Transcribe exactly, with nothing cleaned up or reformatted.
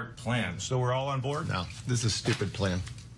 smart plan. So we're all on board? No, this is a stupid plan.